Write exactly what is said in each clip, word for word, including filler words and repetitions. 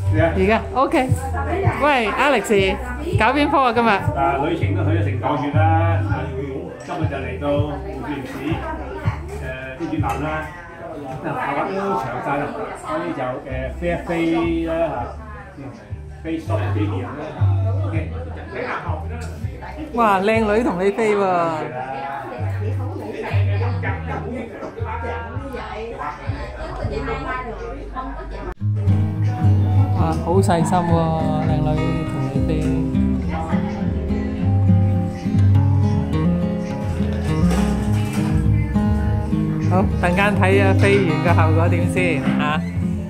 而家 OK。喂 ，Alex，搞邊科啊今日？ 嗱，旅程都去咗成個月啦，今日就嚟到湖畔市誒啲越南啦，嗱頭髮都長晒啦，所以就誒飛一飛啦嚇，飛 short 幾年啦 ，OK。 哇，靚女同你飛喎！哇，好細心喎，靚女同你飛。好，陣間睇下飛完嘅效果點先嚇。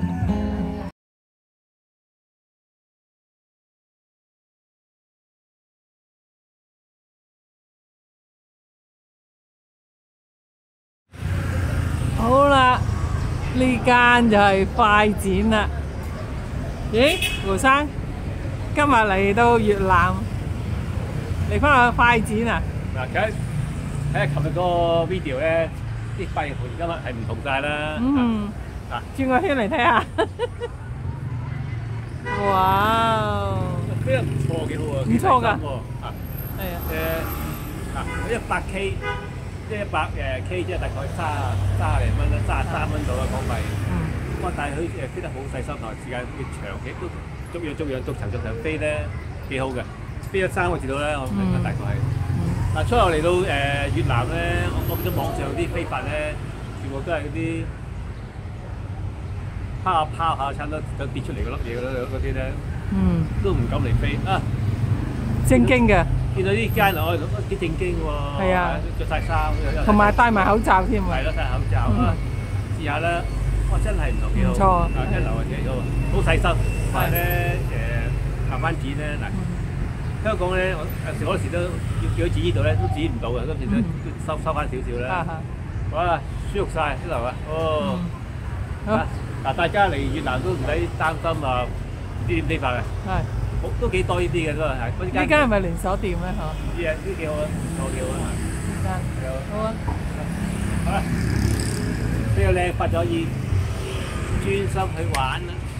好啦，呢間就係快展啦。咦，胡生，今日嚟到越南，嚟翻個快展啊？ 嗱，睇睇下琴日個 video 咧，啲髮型同今日係唔同晒啦。 嗯， 啊， 轉個圈嚟睇下。哇！ 飛得唔錯，幾好啊！ 唔錯㗎。 啊， 係啊。 誒，嗱，一百 K。即係一百誒 K， 即係大概三三廿零蚊啦，三十三蚊到啦港幣。嗯。哇！但係佢誒飛得好細心，同埋時間越長嘅都逐樣逐樣逐層逐層飛咧，幾好嘅。飛咗三個字到咧，我明白大概係。嗱，初頭嚟到誒越南咧，我我見到網上啲飛法咧，全部都係嗰啲拋下拋下，差唔多就跌出嚟嗰粒嘢嗰啲咧。嗯。都唔敢嚟飛啊！ 正經嘅。 見到啲街佬都幾正經喎，係啊，着晒衫， 同埋戴埋口罩添喎。 係咯，戴口罩啊！試下啦，哇，真係唔同幾好，唔錯，一流啊，幾好，好細心。同埋咧誒，行翻剪咧嗱，香港咧我有時好多時都要叫佢剪呢度咧，都剪唔到嘅，今次都收收翻少少啦。哇，舒服晒，一流啊！哦，嗱，大家嚟越南都唔使擔心啊，唔知點飛法嘅。係。好都幾多呢啲嘅都係，呢間係咪連鎖店咧？嗬？ 呢啊，呢幾好啊，我幾好啊！ 呢間好啊！ 好啦，呢個靚發咗意，專心去玩啦〜